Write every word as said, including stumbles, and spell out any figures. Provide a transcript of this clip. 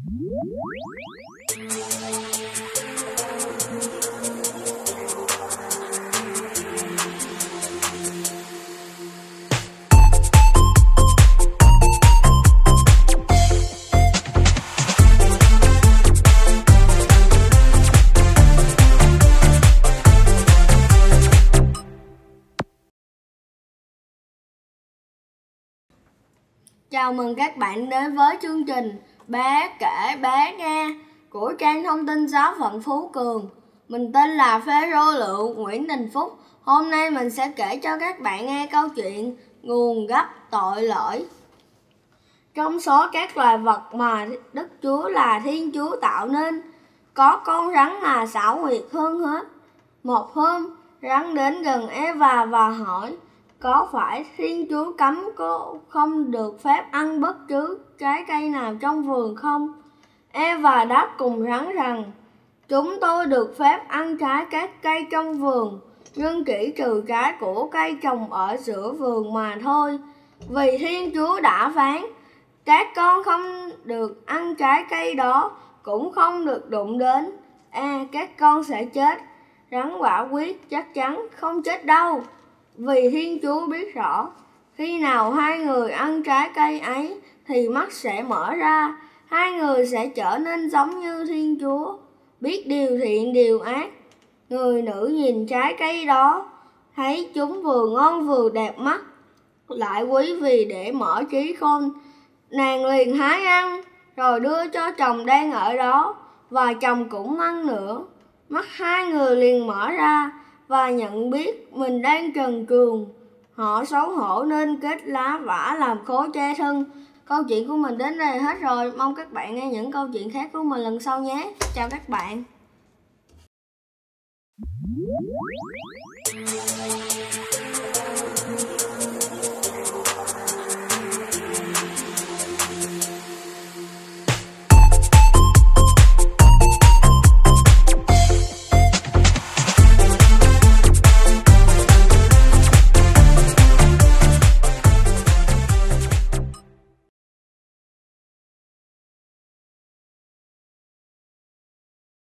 Chào mừng các bạn đến với chương trình Bé kể bé nghe của trang thông tin giáo phận Phú Cường. Mình tên là Phêrô Lượng Nguyễn Đình Phúc. Hôm nay mình sẽ kể cho các bạn nghe câu chuyện Nguồn gốc tội lỗi. Trong số các loài vật mà Đức Chúa là Thiên Chúa tạo nên, có con rắn là xảo quyệt hơn hết. Một hôm, rắn đến gần Eva và hỏi: có phải Thiên Chúa cấm cô không được phép ăn bất cứ trái cây nào trong vườn không? Eva đáp cùng rắn rằng: chúng tôi được phép ăn trái các cây trong vườn, nhưng chỉ trừ trái của cây trồng ở giữa vườn mà thôi. Vì Thiên Chúa đã phán: các con không được ăn trái cây đó, cũng không được đụng đến. À, các con sẽ chết. Rắn quả quyết chắc chắn không chết đâu. Vì Thiên Chúa biết rõ, khi nào hai người ăn trái cây ấy thì mắt sẽ mở ra, hai người sẽ trở nên giống như Thiên Chúa, biết điều thiện điều ác. Người nữ nhìn trái cây đó, thấy chúng vừa ngon vừa đẹp mắt, lại quý vì để mở trí khôn. Nàng liền hái ăn, rồi đưa cho chồng đang ở đó, và chồng cũng ăn nữa. Mắt hai người liền mở ra và nhận biết mình đang trần truồng. Họ xấu hổ nên kết lá vả làm khố che thân. Câu chuyện của mình đến đây hết rồi. Mong các bạn nghe những câu chuyện khác của mình lần sau nhé. Chào các bạn.